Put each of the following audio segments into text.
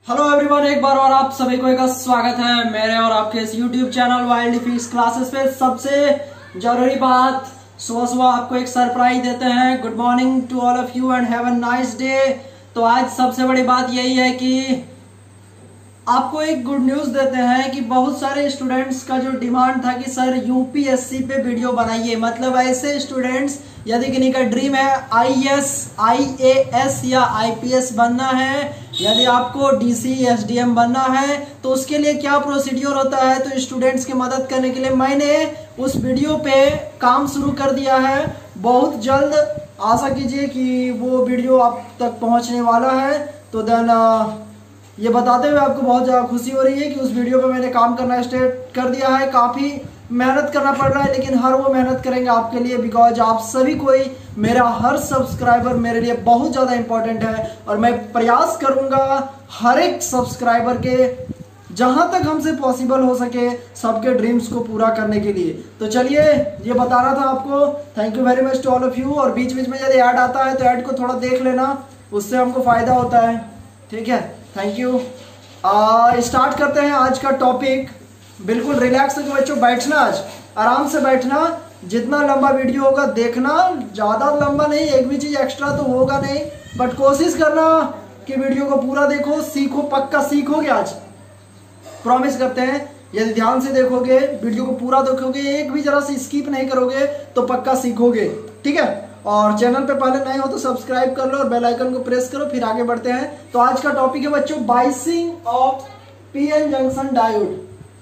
Hello everyone, एक बार और आप सभी को एक स्वागत है मेरे और आपके इस YouTube channel wild physics classes पे। सबसे जरूरी बात, सुबह सुबह आपको एक सरप्राइज देते हैं। Good morning to all of you and have a nice day. तो आज सबसे बड़ी बात यही है कि आपको एक गुड न्यूज देते हैं कि बहुत सारे स्टूडेंट्स का जो डिमांड था कि सर यूपीएससी पे वीडियो बनाइए, मतलब ऐसे स्टूडेंट्स यदि किन्हीं का ड्रीम है आईएएस, आईएएस या आईपीएस बनना है, यदि आपको डीसी एसडीएम बनना है, तो उसके लिए क्या प्रोसीड्यूर होता है, तो स्टूडेंट्स की मदद करने के लिए मैंने उस वीडियो पे काम शुरू कर दिया है। बहुत जल्द आशा कीजिए कि वो वीडियो आप तक पहुंचने वाला है। तो देन ये बताते हुए आपको बहुत ज़्यादा खुशी हो रही है कि उस वीडियो पे मैंने काम करना स्टार्ट कर दिया है। काफ़ी मेहनत करना पड़ रहा है, लेकिन हर वो मेहनत करेंगे आपके लिए, बिकॉज आप सभी कोई, मेरा हर सब्सक्राइबर मेरे लिए बहुत ज़्यादा इंपॉर्टेंट है और मैं प्रयास करूँगा हर एक सब्सक्राइबर के जहाँ तक हमसे पॉसिबल हो सके सबके ड्रीम्स को पूरा करने के लिए। तो चलिए, ये बताना था आपको। Thank you very much to all of you. और बीच बीच में यदि ऐड आता है तो ऐड को थोड़ा देख लेना, उससे हमको फ़ायदा होता है। ठीक है, थैंक यू। स्टार्ट करते हैं आज का टॉपिक। बिल्कुल रिलैक्स होकर बच्चों बैठना, आज आराम से बैठना। जितना लंबा वीडियो होगा देखना, ज़्यादा लंबा नहीं, एक भी चीज़ एक्स्ट्रा तो होगा नहीं, बट कोशिश करना कि वीडियो को पूरा देखो, सीखो, पक्का सीखोगे आज, प्रॉमिस करते हैं। यदि ध्यान से देखोगे, वीडियो को पूरा देखोगे, एक भी जरा से स्किप नहीं करोगे तो पक्का सीखोगे। ठीक है, और चैनल पे पहले नए हो तो सब्सक्राइब कर लो और बेल आइकन को प्रेस करो, फिर आगे बढ़ते हैं। तो आज का टॉपिक है बच्चों biasing of PN junction diode.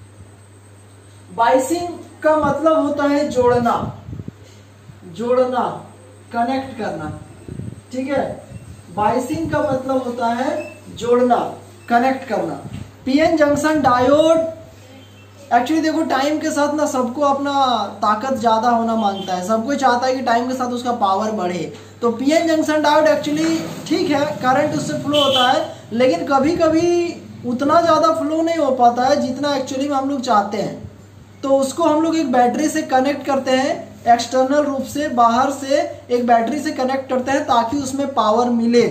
Biasing का मतलब होता है जोड़ना, जोड़ना, कनेक्ट करना। ठीक है, बाइसिंग का मतलब होता है जोड़ना, कनेक्ट करना। पीएन जंक्शन डायोड एक्चुअली देखो, टाइम के साथ ना सबको अपना ताकत ज्यादा होना मांगता है, सबको चाहता है कि टाइम के साथ उसका पावर बढ़े। तो पीएन जंक्शन डायोड एक्चुअली ठीक है, करंट उससे फ्लो होता है, लेकिन कभी कभी उतना ज़्यादा फ्लो नहीं हो पाता है जितना एक्चुअली में हम लोग चाहते हैं। तो उसको हम लोग एक बैटरी से कनेक्ट करते हैं, एक्सटर्नल रूप से, बाहर से एक बैटरी से कनेक्ट करते हैं ताकि उसमें पावर मिले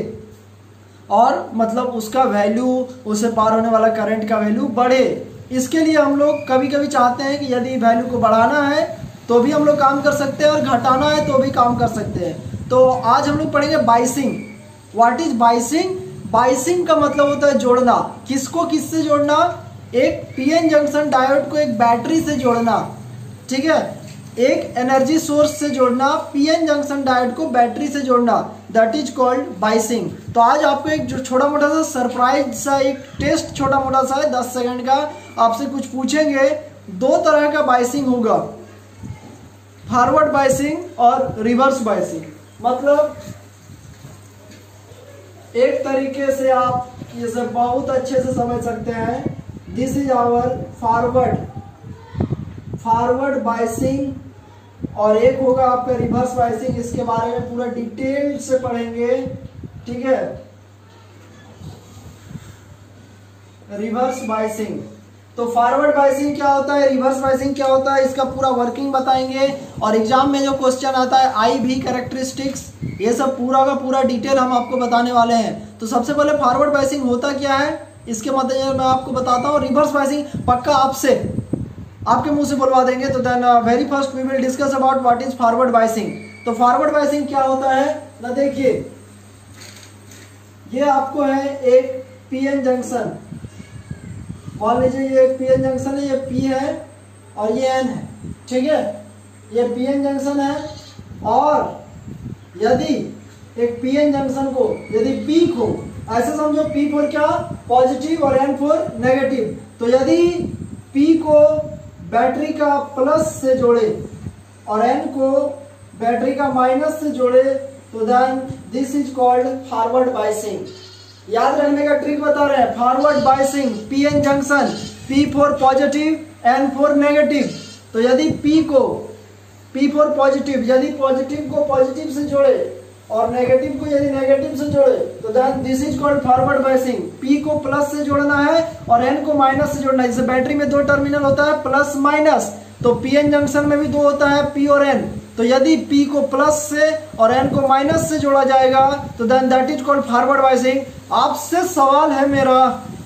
और मतलब उसका वैल्यू, उससे पार होने वाला करंट का वैल्यू बढ़े। इसके लिए हम लोग कभी कभी चाहते हैं कि यदि वैल्यू को बढ़ाना है तो भी हम लोग काम कर सकते हैं और घटाना है तो भी काम कर सकते हैं। तो आज हम लोग पढ़ेंगे biasing. What is biasing? Biasing का मतलब होता है जोड़ना। किसको किससे जोड़ना? एक पीएन जंक्शन डायोड को एक बैटरी से जोड़ना। ठीक है, एक एनर्जी सोर्स से जोड़ना, पीएन जंक्शन डायोड को बैटरी से जोड़ना, दैट इज कॉल्ड बाइसिंग। तो आज आपको एक जो छोटा मोटा सा सरप्राइज सा एक टेस्ट, छोटा मोटा सा है 10 सेकंड का, आपसे कुछ पूछेंगे। दो तरह का बाइसिंग होगा, फॉरवर्ड बाइसिंग और रिवर्स बाइसिंग। मतलब एक तरीके से आप ये सब बहुत अच्छे से समझ सकते हैं। This is our forward biasing और एक होगा आपका रिवर्स बाइसिंग। इसके बारे में पूरा डिटेल से पढ़ेंगे। ठीक है, रिवर्स बाइसिंग। तो फॉरवर्ड बाइसिंग क्या होता है, रिवर्स बाइसिंग क्या होता है, इसका पूरा वर्किंग बताएंगे। और एग्जाम में जो क्वेश्चन आता है IV कैरेक्टरिस्टिक्स, ये सब पूरा का पूरा डिटेल हम आपको बताने वाले हैं। तो सबसे पहले फॉरवर्ड बाइसिंग होता क्या है इसके मद्देनजर मैं आपको बताता हूँ। रिवर्स बाइसिंग पक्का आपसे, आपके मुंह से बोलवा देंगे। तो then very first we will discuss about what is forward biasing. तो फॉरवर्ड बाइसिंग क्या होता है ना, देखिए ये आपको है एक पीएन जंक्शन, मान लीजिए ये एक पीएन जंक्शन है, ये P है और ये N है। ठीक है, ये पीएन जंक्शन है और यदि एक पीएन जंक्शन को यदि P को ऐसे समझो, P फॉर क्या, पॉजिटिव और N फॉर नेगेटिव। तो यदि P को बैटरी का प्लस से जोड़े और N को बैटरी का माइनस से जोड़े तो then this is called forward biasing. याद रखने का ट्रिक बता रहे हैं, forward biasing, PN junction, P for positive, N for negative. तो यदि P फॉर पॉजिटिव, यदि पॉजिटिव को पॉजिटिव से जोड़े और नेगेटिव को यदि नेगेटिव से जोड़े तो then this is called forward biasing. P को प्लस से जोड़ना है और N को माइनस से जोड़ना है। जैसे बैटरी में दो टर्मिनल होता है, प्लस माइनस, तो पीएन जंक्शन में भी दो होता है, P और N। तो यदि P को प्लस से और N को माइनस से जोड़ा जाएगा तो then that is called forward biasing. आपसे सवाल है मेरा,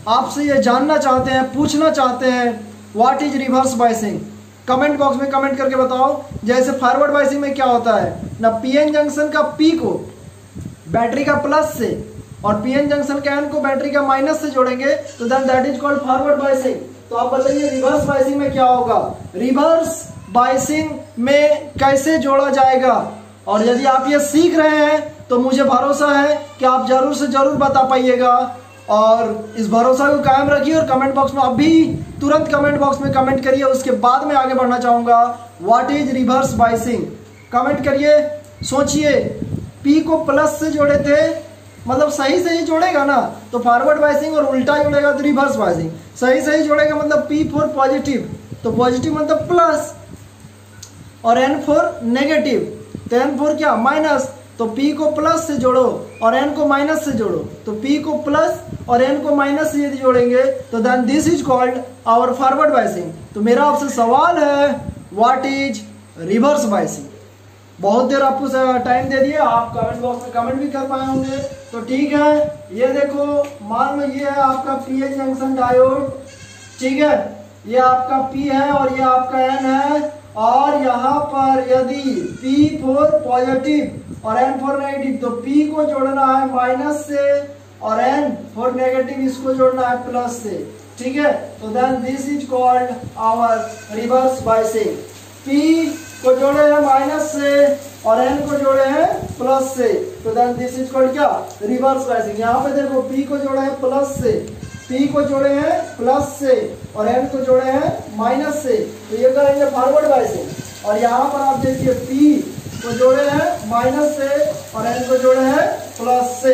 आपसे ये जानना चाहते हैं, पूछना चाहते हैं what is reverse biasing, comment box में कमेंट करके बताओ। जैसे फॉरवर्ड बायसिंग में क्या होता है ना, पीएन जंक्शन का पी को बैटरी का प्लस से और पीएन जंक्शन का एन को बैटरी का माइनस से जोड़ेंगे तो then that is called forward biasing. तो आप बताइए रिवर्स बायसिंग में क्या होगा, रिवर्स बायसिंग में कैसे जोड़ा जाएगा। और यदि आप ये सीख रहे हैं तो मुझे भरोसा है कि आप जरूर से जरूर बता पाइएगा, और इस भरोसा को कायम रखिए और कमेंट बॉक्स में अभी तुरंत कमेंट बॉक्स में कमेंट करिए। उसके बाद में आगे बढ़ना चाहूंगा what is reverse biasing, comment करिए। सोचिए पी को प्लस से जोड़े थे, मतलब सही सही जोड़ेगा ना तो फॉरवर्ड बायसिंग, और उल्टा जोड़ेगा तो रिवर्स बायसिंग। सही सही जोड़ेगा मतलब पी फॉर पॉजिटिव, तो पॉजिटिव मतलब प्लस, और एन फॉर नेगेटिव, तो एन फॉर क्या माइनस, तो P को प्लस से जोड़ो और N को माइनस से जोड़ो, तो P को प्लस और N को माइनस से यदि जोड़ेंगे तो then this is called our forward biasing. तो मेरा आपसे सवाल है व्हाट इज रिवर्स बायसिंग। बहुत देर आपको टाइम दे दिया, आप कमेंट बॉक्स में कमेंट भी कर पाए होंगे, तो ठीक है। ये देखो मान लो ये है आपका पीएन जंक्शन डायोड, ठीक है, ये आपका P है और ये आपका N है, और यहाँ पर यदि P फॉर पॉजिटिव और N फॉर नेगेटिव, तो P को जोड़ना है माइनस से और N फॉर नेगेटिव इसको जोड़ना है प्लस से, ठीक है। तो then this is called our reverse biasing. P को जोड़े हैं माइनस से और N को जोड़े हैं प्लस से, तो देन दिस इज कॉल्ड क्या, रिवर्स बायसिंग। यहाँ पे देखो P को जोड़े हैं प्लस से, P को जोड़े हैं प्लस से और N को जोड़े हैं माइनस से, तो ये करेंगे फॉरवर्ड बायसिंग। और यहाँ पर आप देखिए P को जोड़े हैं माइनस से और N को जोड़े हैं प्लस से।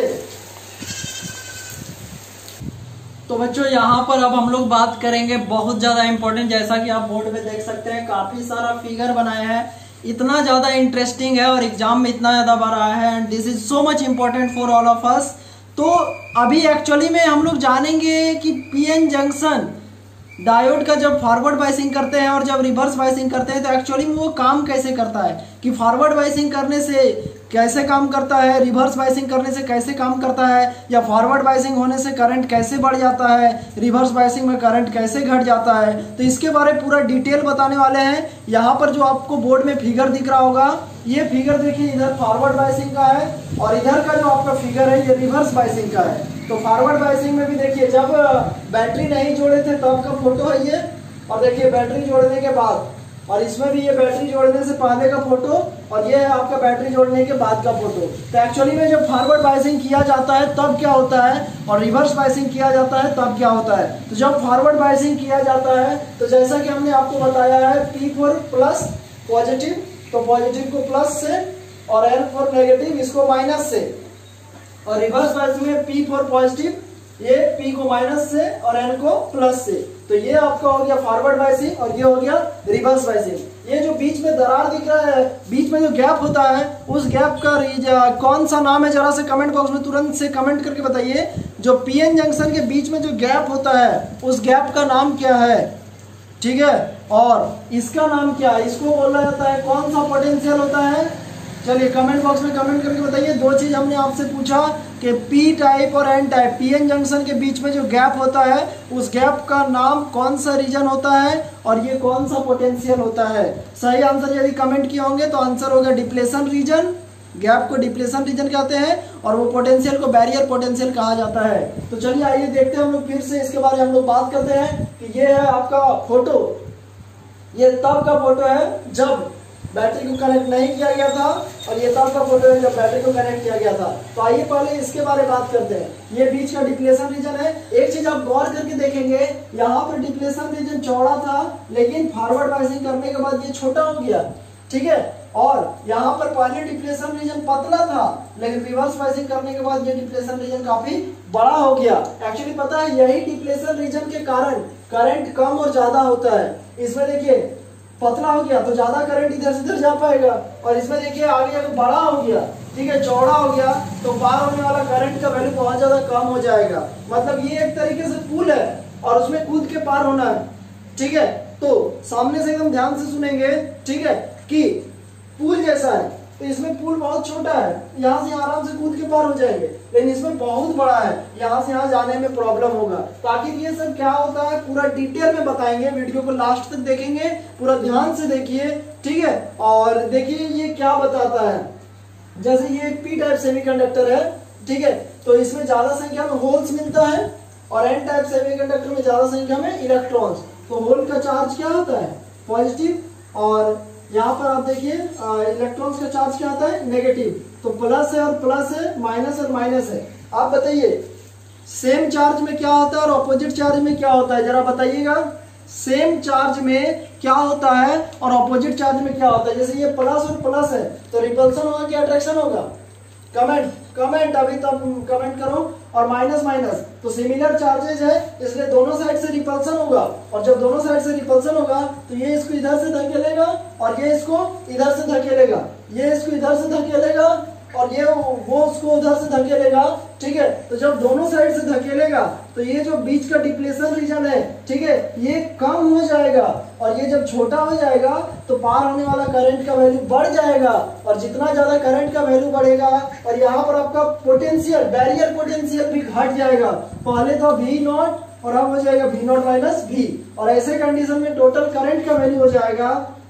तो बच्चों यहाँ पर अब हम लोग बात करेंगे बहुत ज्यादा इंपॉर्टेंट, जैसा कि आप बोर्ड में देख सकते हैं काफी सारा फिगर बनाया है, इतना ज्यादा इंटरेस्टिंग है और एग्जाम में इतना ज्यादा बार आया है, and this is so much important for all of us. तो अभी एक्चुअली में हम लोग जानेंगे कि पीएन जंक्शन डायोड का जब फॉरवर्ड बायसिंग करते हैं और जब रिवर्स बायसिंग करते हैं तो एक्चुअली में वो काम कैसे करता है, कि फॉरवर्ड बायसिंग करने से कैसे काम करता है, रिवर्स बायसिंग करने से कैसे काम करता है, या फॉरवर्ड बायसिंग होने से करंट कैसे बढ़ जाता है, रिवर्स बायसिंग में करंट कैसे घट जाता है। तो इसके बारे में पूरा डिटेल बताने वाले हैं। यहाँ पर जो आपको बोर्ड में फिगर दिख रहा होगा, ये फिगर देखिए, इधर फॉरवर्ड बायसिंग का है और इधर का जो आपका फिगर है ये रिवर्स बायसिंग का है। तो फॉरवर्ड बायसिंग में भी देखिए जब बैटरी नहीं जोड़े थे तब का फोटो है ये, और देखिए बैटरी जोड़ने के बाद, और इसमें भी ये बैटरी जोड़ने से पहले का फोटो और ये है आपका बैटरी जोड़ने के बाद का फोटो। तो एक्चुअली में जब फॉरवर्ड बायसिंग किया जाता है तब क्या होता है और रिवर्स बायसिंग किया जाता है तब क्या होता है। तो जब फॉरवर्ड बायसिंग किया जाता है तो जैसा कि हमने आपको बताया है P फॉर प्लस पॉजिटिव, तो पॉजिटिव को प्लस से और N फॉर नेगेटिव इसको माइनस से, और रिवर्स बायसिंग में P फॉर पॉजिटिव ये P को माइनस से और N को प्लस से। तो ये आपका हो गया फॉरवर्ड बायसिंग और ये हो गया रिवर्स बायसिंग। ये जो बीच में दरार दिख रहा है, बीच में जो गैप होता है, उस गैप का कौन सा नाम है जरा से कमेंट बॉक्स में तुरंत से कमेंट करके बताइए। जो पीएन जंक्शन के बीच में जो गैप होता है उस गैप का नाम क्या है, ठीक है, और इसका नाम क्या है, इसको बोला जाता है, कौन सा पोटेंशियल होता है। चलिए कमेंट बॉक्स में कमेंट करके बताइए। दो चीज हमने आपसे पूछा कि पी टाइप और एन टाइप, पीएन जंक्शन के बीच में जो गैप होता है उस गैप का नाम कौन सा रीजन होता है और ये कौन सा पोटेंशियल होता है। सही आंसर यदि कमेंट किए होंगे तो आंसर होगा डिप्लेशन रीजन, गैप को डिप्लेशन रीजन कहते हैं और वो पोटेंशियल को बैरियर पोटेंशियल कहा जाता है। तो चलिए आइए देखते हैं हम लोग फिर से इसके बारे में हम लोग बात करते हैं कि ये है आपका फोटो, ये तब का फोटो है जब बैटरी को कनेक्ट नहीं किया गया था और ये तब का फोटो है जब बैटरी को कनेक्ट किया गया था। तो आइए पहले इसके बारे में बात करते हैं। ये बीच का डिप्लेशन रीजन है। एक चीज आप गौर करके देखेंगे, यहाँ पर डिप्लेशन रीजन चौड़ा था लेकिन फॉरवर्ड बायसिंग करने के बाद ये छोटा हो गया, ठीक है, और यहाँ पर पहले डिप्लेशन रीजन पतला था लेकिन रिवर्स बायसिंग करने के बाद ये डिप्लेशन रीजन काफी बड़ा हो गया। एक्चुअली पता है यही डिप्लेशन रीजन के कारण करंट कम और ज्यादा होता है। इसमें देखिए पतला हो गया तो ज्यादा करंट इधर से उधर जा पाएगा, और इसमें देखिए आगे जाकर बड़ा हो गया, ठीक है, चौड़ा हो गया तो पार होने वाला करंट का वैल्यू बहुत ज्यादा कम हो जाएगा। मतलब ये एक तरीके से पुल है और उसमें कूद के पार होना है, ठीक है। तो सामने से एकदम ध्यान से सुनेंगे, ठीक है, कि पुल जैसा है, तो इसमें पुल बहुत छोटा है, यहाँ से आराम से कूद के पार हो जाएंगे, लेकिन इसमें बहुत बड़ा है, यहाँ से यहाँ जाने में प्रॉब्लम होगा। तो आखिर ये सब क्या होता है पूरा डिटेल में बताएंगे, वीडियो को लास्ट तक देखेंगे, पूरा ध्यान से देखिए, ठीक है। और देखिए ये क्या बताता है, जैसे ये पी टाइप सेमीकंडक्टर है, ठीक है, तो इसमें ज्यादा संख्या में होल्स मिलता है और एन टाइप सेमीकंडक्टर में ज्यादा संख्या में इलेक्ट्रॉन्स। तो होल का चार्ज क्या होता है, पॉजिटिव, और यहाँ पर आप देखिए इलेक्ट्रॉन्स का चार्ज क्या होता है, नेगेटिव। तो प्लस है और प्लस है, माइनस और माइनस है। आप बताइए सेम चार्ज में क्या होता है और ऑपोजिट चार्ज में क्या होता है, जरा बताइएगा। सेम चार्ज में क्या होता है और ऑपोजिट चार्ज में क्या होता है। जैसे ये प्लस और प्लस है तो रिपल्सन होगा कि अट्रैक्शन होगा, कमेंट अभी तब कमेंट करो। और माइनस माइनस तो सिमिलर चार्जेज है, इसलिए दोनों साइड से रिपल्सन होगा, और जब दोनों साइड से रिपल्सन होगा तो ये इसको इधर से धकेलेगा और ये इसको इधर से धकेलेगा, ये इसको इधर से धकेलेगा और ये वो उसको उधर से धकेलेगा, ठीक है। तो जब दोनों साइड से धकेलेगा तो ये जो बीच का डिप्लेशन रीजन है, ठीक है, ये कम हो जाएगा, और ये जब छोटा हो जाएगा तो पार होने वाला करंट का वैल्यू बढ़ जाएगा, और जितना ज्यादा करंट का वैल्यू बढ़ेगा और यहाँ पर आपका पोटेंशियल, बैरियर पोटेंशियल भी घट जाएगा। पहले था V नॉट और अब हो जाएगा V नॉट माइनस V, और ऐसे कंडीशन में टोटल करंट का वैल्यू हो जाएगा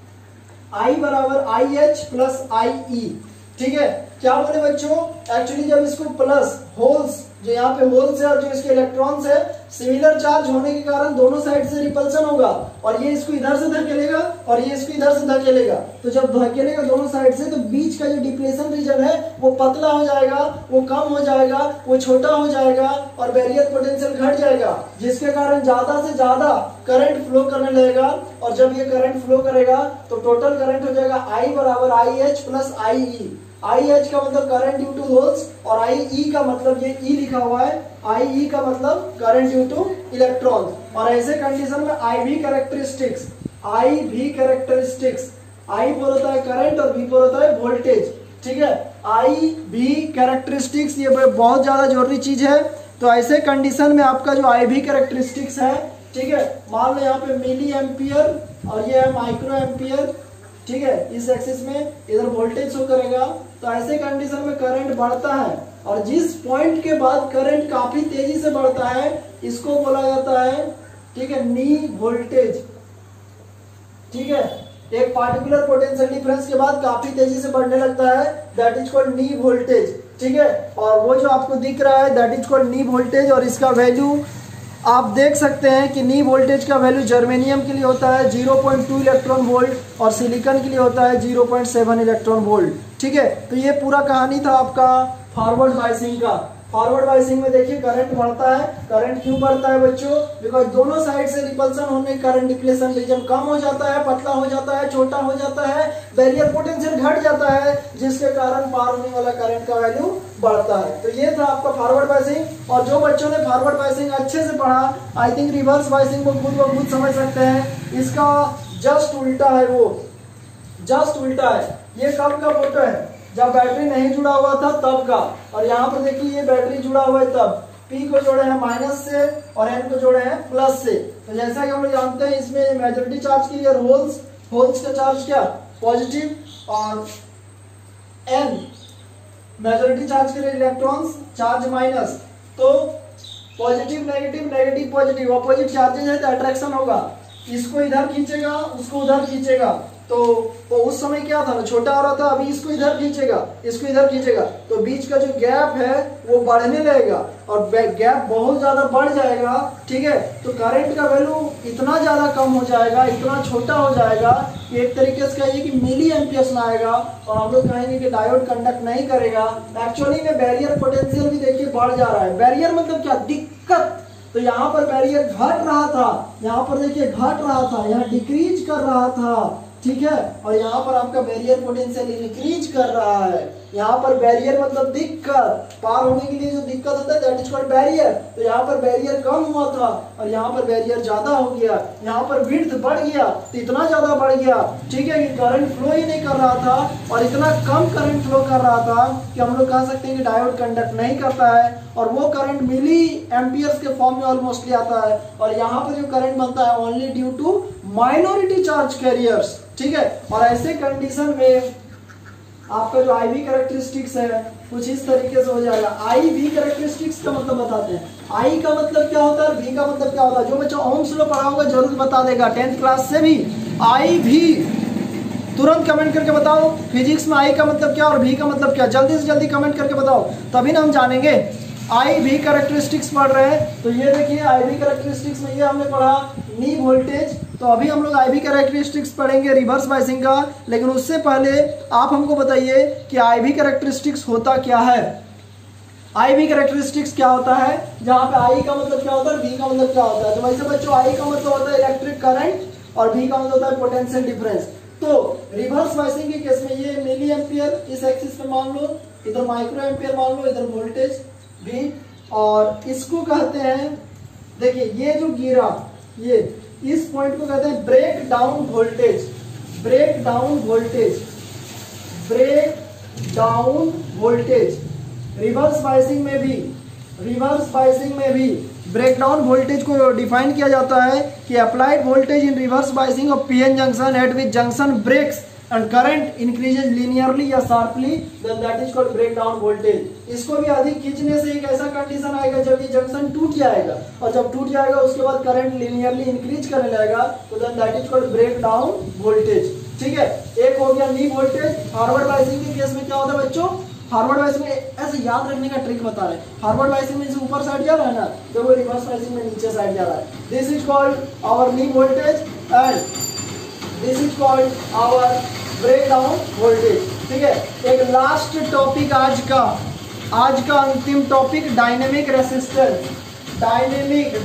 I बराबर IH प्लस IE, ठीक है। क्या बोले बच्चों, एक्चुअली जब इसको प्लस होल्स, जो यहाँ पे होल्स है और जो इसके इलेक्ट्रॉन्स है, सिमिलर चार्ज होने के कारण दोनों साइड से रिपल्सन होगा, और ये इसको इधर से धकेलेगा और ये इसको इधर से धकेलेगा। तो जब धकेलेगा दोनों साइड से तो बीच का जो डिप्लेशन रीजन है वो पतला हो जाएगा, वो कम हो जाएगा, वो छोटा हो जाएगा, और बैरियर पोटेंशियल घट जाएगा, जिसके कारण ज्यादा से ज्यादा करंट फ्लो करने लगेगा। और जब ये करंट फ्लो करेगा तो टोटल करंट हो जाएगा I बराबर IH प्लस IE। IH का मतलब करंट ड्यू टू होल्स, और IE का मतलब ये E लिखा हुआ है, IE का मतलब करंट ड्यू टू इलेक्ट्रॉन। और ऐसे कंडीशन में IV कैरेक्टरिस्टिक्स, I बोल होता है करंट और V बोल होता है वोल्टेज, ठीक है। IV कैरेक्टरिस्टिक्स ये बहुत ज्यादा जरूरी चीज है। तो ऐसे कंडीशन में आपका जो IV कैरेक्टरिस्टिक्स है, ठीक है, मान लो यहाँ पे मिली एम्पियर और ये है माइक्रो एम्पियर, ठीक है, इस एक्सिस में इधर वोल्टेज शो करेगा। तो ऐसे कंडीशन में करंट बढ़ता है, और जिस पॉइंट के बाद करंट काफी तेजी से बढ़ता है इसको बोला जाता है, ठीक है, नी वोल्टेज, ठीक है। एक पार्टिकुलर पोटेंशियल डिफरेंस के बाद काफी तेजी से बढ़ने लगता है, that is called knee voltage, ठीक है। और वो जो आपको दिख रहा है that is called knee voltage, और इसका वैल्यू आप देख सकते हैं कि नी वोल्टेज का वैल्यू जर्मेनियम के लिए होता है 0.2 इलेक्ट्रॉन वोल्ट और सिलिकॉन के लिए होता है 0.7 इलेक्ट्रॉन वोल्ट, ठीक है। तो ये पूरा कहानी था आपका फॉरवर्ड बायसिंग का। फॉरवर्ड बायसिंग में देखिए करंट बढ़ता है। करंट क्यों बढ़ता है बच्चों, बिकॉज दोनों साइड से रिपल्सन होने करंट डिप्लेशन रीजन कम हो जाता है, पतला हो जाता है, छोटा हो जाता है, बैरियर पोटेंशियल घट जाता है, जिसके कारण पार होने वाला करंट का वैल्यू बढ़ता है। तो ये था आपका फॉरवर्ड बायसिंग। और जो बच्चों ने फॉरवर्ड बायसिंग अच्छे से पढ़ा, आई थिंक रिवर्स बायसिंग को खुद ब खुद समझ सकते हैं। इसका जस्ट उल्टा है, वो जस्ट उल्टा है। ये कब का फोटो है, जब बैटरी नहीं जुड़ा हुआ था तब का, और यहाँ पर देखिए ये बैटरी जुड़ा हुआ है तब। P को जोड़े हैं माइनस से और N को जोड़े हैं प्लस से। तो जैसा कि हम लोग जानते हैं इसमें मेजॉरिटी चार्ज के लिए होल्स का चार्ज क्या, पॉजिटिव, और N मेजॉरिटी चार्ज के लिए इलेक्ट्रॉन्स चार्ज माइनस। तो positive negative, negative positive, opposite charges है तो अट्रैक्शन होगा, इसको इधर खींचेगा उसको उधर खींचेगा। तो उस समय क्या था ना, छोटा हो रहा था, अभी इसको इधर खींचेगा इसको इधर खींचेगा, तो बीच का जो गैप है वो बढ़ने लगेगा, और गैप बहुत ज्यादा बढ़ जाएगा, ठीक है। तो करंट का वैल्यू इतना ज्यादा कम हो जाएगा, इतना छोटा हो जाएगा कि एक तरीके से कहिए कि मिली एम्पियर्स में आएगा, और हम लोग कहेंगे कि डायोड कंडक्ट नहीं करेगा। एक्चुअली में बैरियर पोटेंशियल भी देखिए बढ़ जा रहा है। बैरियर मतलब क्या, दिक्कत। तो यहाँ पर बैरियर घट रहा था, यहाँ पर देखिए घट रहा था, यहाँ डिक्रीज कर रहा था, ठीक है। और यहाँ पर आपका बैरियर पोटेंशियल इंक्रीज कर रहा है। यहाँ पर बैरियर मतलब दिक्कत, पार होने के लिए जो दिक्कत होता है दैट इज कॉल्ड बैरियर। तो यहाँ पर बैरियर कम हुआ था और यहाँ पर बैरियर ज्यादा हो गया, यहाँ पर विड्थ बढ़ गया, तो इतना ज्यादा बढ़ गया, ठीक है, कि करंट फ्लो ही नहीं कर रहा था, और इतना कम करंट फ्लो कर रहा था कि हम लोग कह सकते हैं कि डायोड कंडक्ट नहीं करता है, और वो करंट मिली एम्पियर्स के फॉर्म में ऑलमोस्टली आता है। और यहाँ पर जो करंट बनता है only due to minority charge carriers, ठीक है। और ऐसे कंडीशन में आपका जो आई वी कैरेक्टरिस्टिक्स है कुछ इस तरीके से हो जाएगा। आई वी कैरेक्टरिस्टिक्स का मतलब बताते हैं। आई का मतलब क्या होता है, वी का मतलब क्या होता है। जो बच्चा ओम्स लॉ पढ़ा होगा जरूर बता देगा 10th क्लास से भी। आई भी तुरंत कमेंट करके बताओ, फिजिक्स में आई का मतलब क्या और भी का मतलब क्या, जल्दी से जल्दी कमेंट करके बताओ, तभी ना हम जानेंगे। आई भी कैरेक्टरिस्टिक्स पढ़ रहे हैं तो ये देखिए आई भी कैरेक्टरिस्टिक्स में ये हमने पढ़ा नी वोल्टेज। तो अभी हम लोग आई भी कैरेक्टरिस्टिक्स पढ़ेंगे रिवर्स बायसिंग का, लेकिन उससे पहले आप हमको बताइए कि आई भी कैरेक्टरिस्टिक्स होता क्या है। आई भी कैरेक्टरिस्टिक्स क्या होता है, जहाँ पे आई का मतलब क्या होता है, बी का मतलब क्या होता है। तो वैसे बच्चों आई का मतलब होता है इलेक्ट्रिक करंट और बी का मतलब होता है पोटेंशियल डिफरेंस। तो रिवर्स बायसिंग के केस में ये मिली एम्पियर इस एक्सिस पे मान लो, इधर माइक्रो एम्पियर मान लो, इधर वोल्टेज भी, और इसको कहते हैं, देखिए ये जो गिरा ये इस पॉइंट को कहते हैं breakdown voltage. Breakdown voltage, breakdown voltage. Reverse biasing में भी ब्रेकडाउन वोल्टेज को डिफाइन किया जाता है कि applied voltage in reverse biasing of PN junction at which junction breaks and current increases linearly या sharply, then that is called breakdown voltage. इसको भी अधिक खींचने से एक ऐसा कंडीशन आएगा जब ये जंक्शन टूट जाएगा, और जब टूट जाएगा उसके बाद करंट लीनियरली इंक्रीज करने लगेगा, तो then that is called breakdown voltage. ठीक है, एक हो गया नी वोल्टेज। फॉरवर्ड बायसिंग के केस में क्या होता है बच्चों, फॉरवर्ड बायसिंग में ऐसे याद रखने का ट्रिक बता रहे हैं। फॉरवर्ड बायसिंग में ऊपर साइड जा रहा है ना, तो वो रिवर्स बायसिंग में नीचे साइड जा रहा है। This is called our knee voltage and this is called our breakdown voltage. ठीक है, एक लास्ट टॉपिक आज का अंतिम topic dynamic resistance. Dynamic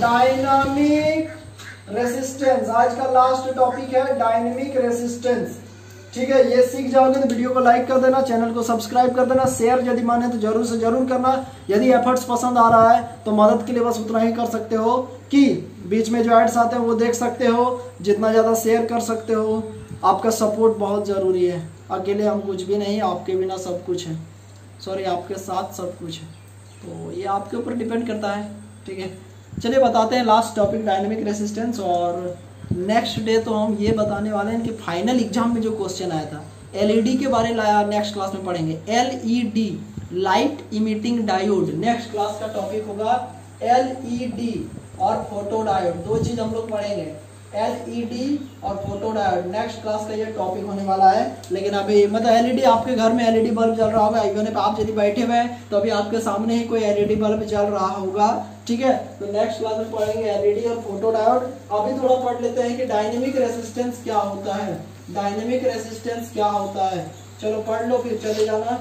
resistance आज का लास्ट टॉपिक है, डायनेमिक रेसिस्टेंस। ठीक है, ये सीख जाओगे तो वीडियो को लाइक कर देना, चैनल को सब्सक्राइब कर देना, शेयर यदि माने तो जरूर से जरूर करना। यदि एफर्ट्स पसंद आ रहा है तो मदद के लिए बस उतना ही कर सकते हो कि बीच में जो एड्स आते हैं वो देख सकते हो, जितना ज़्यादा शेयर कर सकते हो। आपका सपोर्ट बहुत ज़रूरी है, अकेले हम कुछ भी नहीं, आपके बिना सब कुछ है, सॉरी आपके साथ सब कुछ है, तो ये आपके ऊपर डिपेंड करता है। ठीक है, चलिए बताते हैं लास्ट टॉपिक डायनेमिक रेसिस्टेंस। और नेक्स्ट डे तो हम ये बताने वाले हैं कि फाइनल एग्जाम में जो क्वेश्चन आया था एलईडी के बारे में नेक्स्ट क्लास में पढ़ेंगे। LED, light emitting diode, next class का टॉपिक होगा एलईडी और फोटो डायोड। दो चीज हम लोग पढ़ेंगे, एलईडी और फोटो डायोड। नेक्स्ट क्लास का ये टॉपिक होने वाला है। लेकिन अभी मतलब एलईडी, आपके घर में एलईडी बल्ब जल रहा होगा, इवन आप यदि बैठे हुए हैं तो अभी आपके सामने ही कोई एलईडी बल्ब जल रहा होगा। ठीक है, तो नेक्स्ट क्लास में पढ़ेंगे एलईडी और फोटो डायोड। अभी थोड़ा पढ़ लेते हैं कि डायनेमिक रेसिस्टेंस क्या होता है। डायनेमिक रेसिस्टेंस क्या होता है, चलो पढ़ लो फिर चले जाना।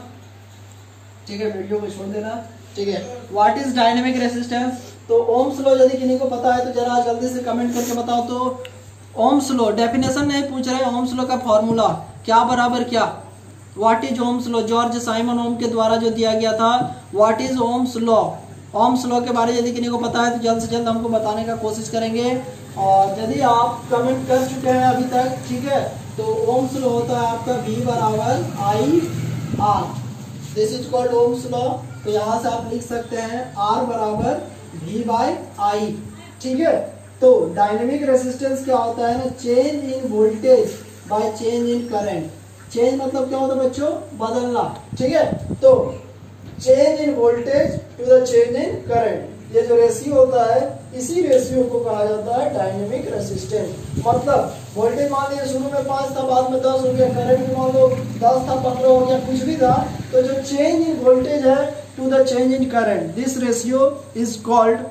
ठीक है, वीडियो को छोड़ देना। ठीक है, व्हाट इज डायनेमिक रेसिस्टेंस। तो ओम्स लॉ यदि किसी को पता है तो जरा जल्दी से कमेंट करके बताओ। तो ओम्स लॉ, डेफिनेशन नहीं पूछ रहे, ओम्स लॉ का फॉर्मूला क्या बराबर क्या, what is Ohm's law, George Simon Ohm के द्वारा जो दिया गया था, what is Ohm's law. Ohm's law के बारे में यदि किसी को पता है तो जल्द से जल्द हमको बताने का कोशिश करेंगे। और यदि आप कमेंट कर चुके हैं अभी तक, ठीक है, तो ओम्स लॉ होता है आपका V बराबर I R, this is called Ohm's law. तो यहाँ से आप लिख सकते हैं R बराबर V बाय आई। ठीक है, तो डायनेमिक रेसिस्टेंस क्या होता है ना, change in voltage by change in current. Change मतलब क्या होता है बच्चों, बदलना। ठीक है, तो change in voltage to the change in current, ये जो रेशियो होता है इसी रेशियो को कहा जाता है डायनेमिक रेसिस्टेंस। मतलब वोल्टेज मान लीजिए शुरू में 5 था, बाद में 10 हो गया, करंट भी मान लो 10 था 15 हो गया, कुछ भी था, तो जो चेंज इन वोल्टेज है to the change in current, this ratio is called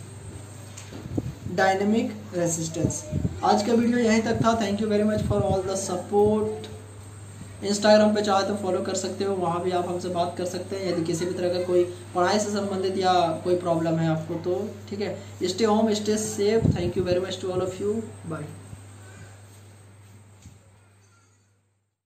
dynamic resistance. आज का वीडियो यहीं तक था। Thank you very much for all the support. Instagram पे चाहे तो फॉलो कर सकते हो, वहाँ भी आप हमसे बात कर सकते हैं यदि किसी भी तरह का कोई पढ़ाई से संबंधित या कोई प्रॉब्लम है आपको तो। ठीक है, stay home, stay safe. Thank you very much to all of you, bye.